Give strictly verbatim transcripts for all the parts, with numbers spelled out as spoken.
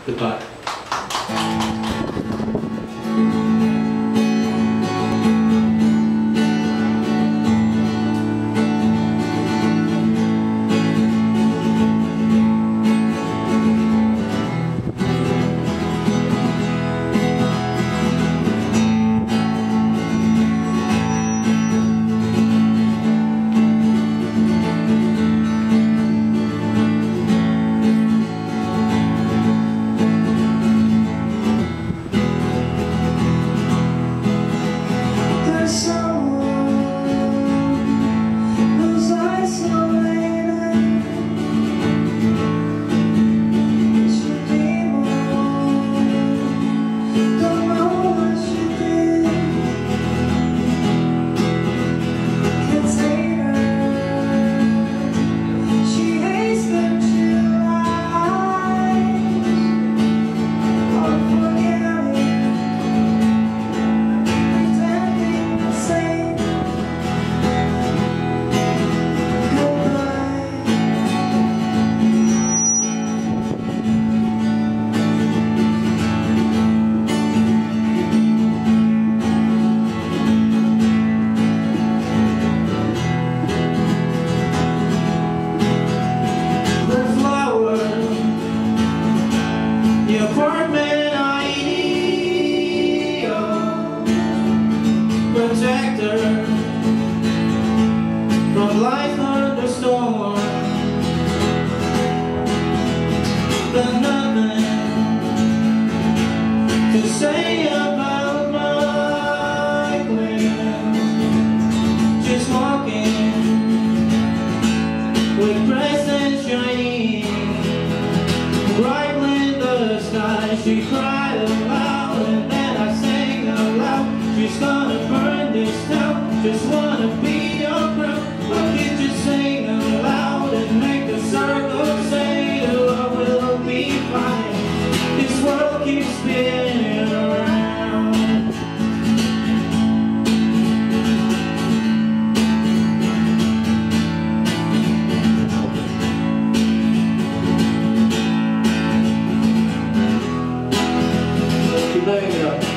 Goodbye. Apartment ideal protector from life thunderstorm, but nothing to say about my plans. Just walking with presents shining brightly. She cried aloud and then I sang aloud. She's gonna burn this town, just wanna be your crown. I can't just sing aloud and make the circle say, oh, I will be fine. This world keeps spinning around. Laying it up.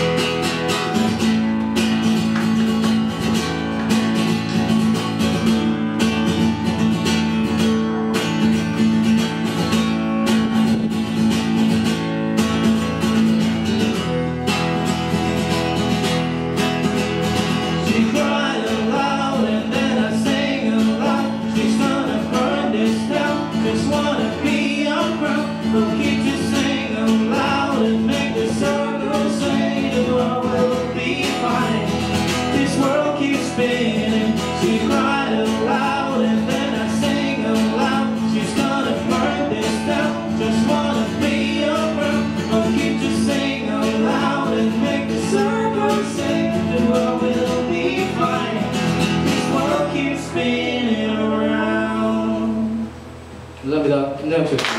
She cried aloud and then I sang aloud. She's gonna burn this town, just wanna be your crown. We'll keep just sing aloud and make the circle say that I will be fine. This world keeps spinning. She cried aloud and then I sang aloud. She's gonna burn this down, just wanna be your crown. I'll keep just sing aloud and make the circle say that I will be fine. This world keeps spinning around. 감사합니다. 김나영 씨.